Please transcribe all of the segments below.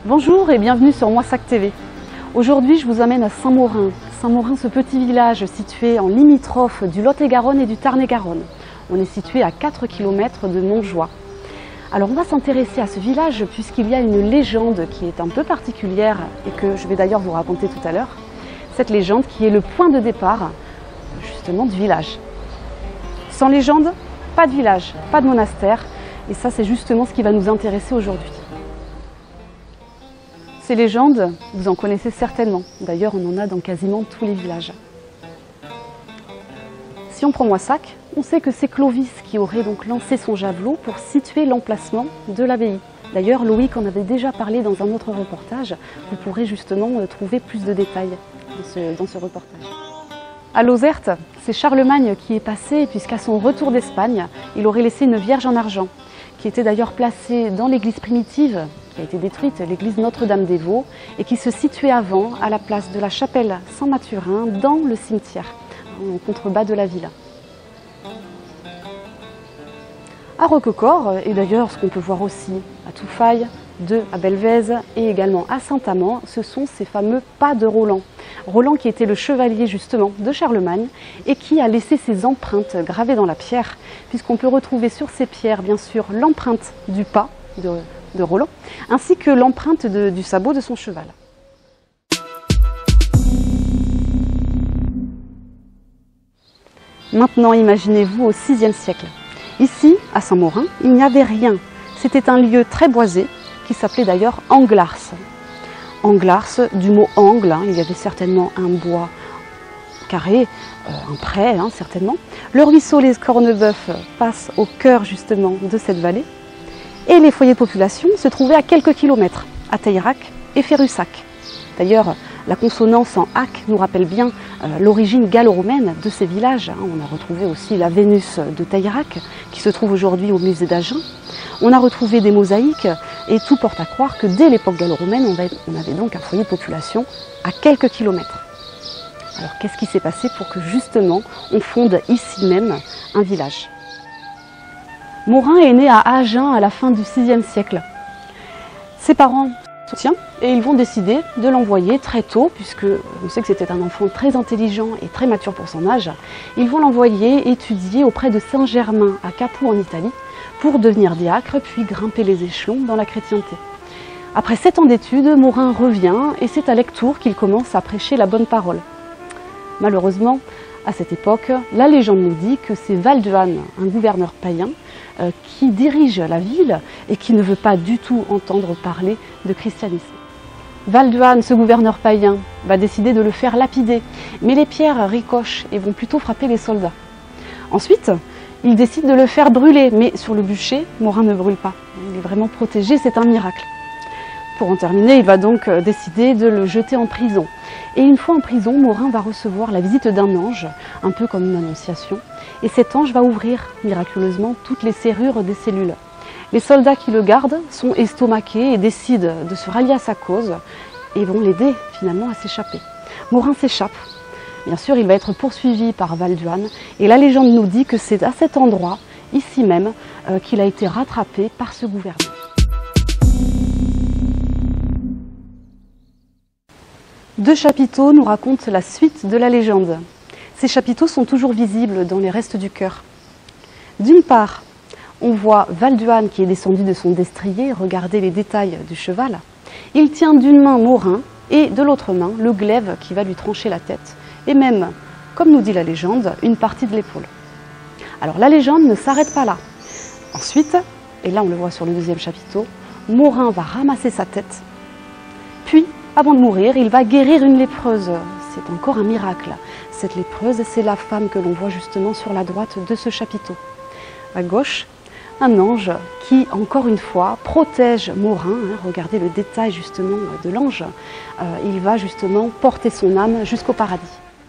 Bonjour et bienvenue sur Moissac TV. Aujourd'hui, je vous amène à Saint-Maurin. Saint-Maurin, ce petit village situé en limitrophe du Lot-et-Garonne et du Tarn-et-Garonne. On est situé à 4 km de Montjoie. Alors on va s'intéresser à ce village puisqu'il y a une légende qui est un peu particulière et que je vais d'ailleurs vous raconter tout à l'heure. Cette légende qui est le point de départ justement du village. Sans légende, pas de village, pas de monastère. Et ça, c'est justement ce qui va nous intéresser aujourd'hui. Ces légendes, vous en connaissez certainement. D'ailleurs, on en a dans quasiment tous les villages. Si on prend Moissac, on sait que c'est Clovis qui aurait donc lancé son javelot pour situer l'emplacement de l'abbaye. D'ailleurs, Loïc en avait déjà parlé dans un autre reportage. Vous pourrez justement trouver plus de détails dans ce reportage. À Lozerte, c'est Charlemagne qui est passé puisqu'à son retour d'Espagne, il aurait laissé une vierge en argent qui était d'ailleurs placée dans l'église primitive qui a été détruite, l'église Notre-Dame-des-Vaux, et qui se situait avant à la place de la chapelle Saint-Mathurin dans le cimetière, en contrebas de la ville. À Roquecorre, et d'ailleurs ce qu'on peut voir aussi à Touffaille, à Belvèze et également à Saint-Amand, ce sont ces fameux pas de Roland. Roland qui était le chevalier justement de Charlemagne et qui a laissé ses empreintes gravées dans la pierre, puisqu'on peut retrouver sur ces pierres bien sûr l'empreinte du pas de Roland, ainsi que l'empreinte du sabot de son cheval. Maintenant imaginez-vous au VIe siècle. Ici, à Saint-Maurin, il n'y avait rien. C'était un lieu très boisé, qui s'appelait d'ailleurs Anglars. Anglars, du mot angle, il y avait certainement un bois carré, un pré certainement. Le ruisseau Les Cornebeufs passe au cœur justement de cette vallée. Et les foyers de population se trouvaient à quelques kilomètres, à Tayrac et Ferrussac. D'ailleurs, la consonance en ac nous rappelle bien l'origine gallo-romaine de ces villages. On a retrouvé aussi la Vénus de Tayrac, qui se trouve aujourd'hui au musée d'Agen. On a retrouvé des mosaïques et tout porte à croire que dès l'époque gallo-romaine, on avait donc un foyer de population à quelques kilomètres. Alors qu'est-ce qui s'est passé pour que justement on fonde ici même un village? Maurin est né à Agen à la fin du VIe siècle. Ses parents soutiennent et ils vont décider de l'envoyer très tôt, puisque on sait que c'était un enfant très intelligent et très mature pour son âge. Ils vont l'envoyer étudier auprès de Saint-Germain à Capoue en Italie pour devenir diacre puis grimper les échelons dans la chrétienté. Après 7 ans d'études, Maurin revient et c'est à Lectoure qu'il commence à prêcher la bonne parole. Malheureusement, à cette époque, la légende nous dit que c'est Valduan, un gouverneur païen, qui dirige la ville et qui ne veut pas du tout entendre parler de christianisme. Valduan, ce gouverneur païen, va décider de le faire lapider, mais les pierres ricochent et vont plutôt frapper les soldats. Ensuite, il décide de le faire brûler, mais sur le bûcher, Maurin ne brûle pas. Il est vraiment protégé, c'est un miracle. Pour en terminer, il va donc décider de le jeter en prison. Et une fois en prison, Maurin va recevoir la visite d'un ange, un peu comme une annonciation. Et cet ange va ouvrir miraculeusement toutes les serrures des cellules. Les soldats qui le gardent sont estomaqués et décident de se rallier à sa cause et vont l'aider finalement à s'échapper. Maurin s'échappe. Bien sûr, il va être poursuivi par Valduan et la légende nous dit que c'est à cet endroit, ici même, qu'il a été rattrapé par ce gouverneur. Deux chapiteaux nous racontent la suite de la légende. Ces chapiteaux sont toujours visibles dans les restes du chœur. D'une part, on voit Valduan qui est descendu de son destrier, regardez les détails du cheval. Il tient d'une main Maurin et de l'autre main le glaive qui va lui trancher la tête. Et même, comme nous dit la légende, une partie de l'épaule. Alors la légende ne s'arrête pas là. Ensuite, et là on le voit sur le deuxième chapiteau, Maurin va ramasser sa tête, puis avant de mourir, il va guérir une lépreuse. C'est encore un miracle. Cette lépreuse, c'est la femme que l'on voit justement sur la droite de ce chapiteau. À gauche, un ange qui, encore une fois, protège Maurin. Regardez le détail justement de l'ange. Il va justement porter son âme jusqu'au paradis.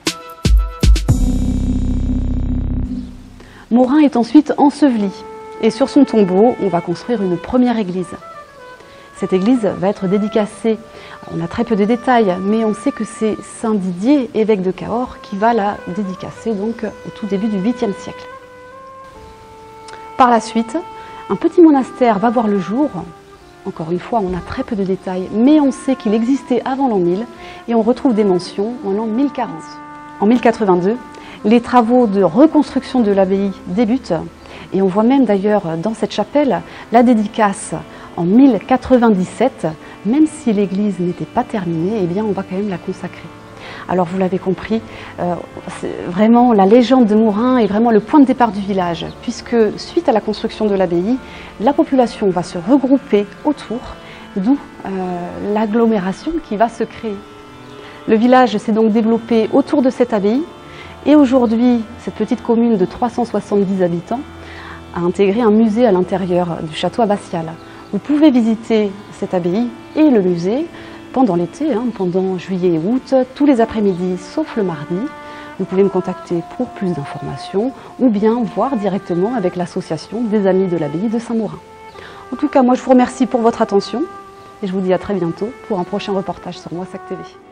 Maurin est ensuite enseveli. Et sur son tombeau, on va construire une première église. Cette église va être dédicacée, on a très peu de détails, mais on sait que c'est Saint Didier, évêque de Cahors, qui va la dédicacer donc au tout début du 8e siècle. Par la suite, un petit monastère va voir le jour Encore une fois, on a très peu de détails, mais on sait qu'il existait avant l'an 1000 et on retrouve des mentions en l'an 1040. En 1082, les travaux de reconstruction de l'abbaye débutent et on voit même d'ailleurs dans cette chapelle la dédicace en 1097. Même si l'église n'était pas terminée, eh bien on va quand même la consacrer. Alors vous l'avez compris, vraiment la légende de Mourin est vraiment le point de départ du village, puisque suite à la construction de l'abbaye, la population va se regrouper autour, d'où l'agglomération qui va se créer. Le village s'est donc développé autour de cette abbaye, et aujourd'hui, cette petite commune de 370 habitants a intégré un musée à l'intérieur du château abbatial. Vous pouvez visiter cette abbaye et le musée pendant l'été, pendant juillet et août, tous les après-midi sauf le mardi. Vous pouvez me contacter pour plus d'informations ou bien voir directement avec l'association des Amis de l'Abbaye de Saint-Mourin. En tout cas, moi je vous remercie pour votre attention et je vous dis à très bientôt pour un prochain reportage sur Moissac TV.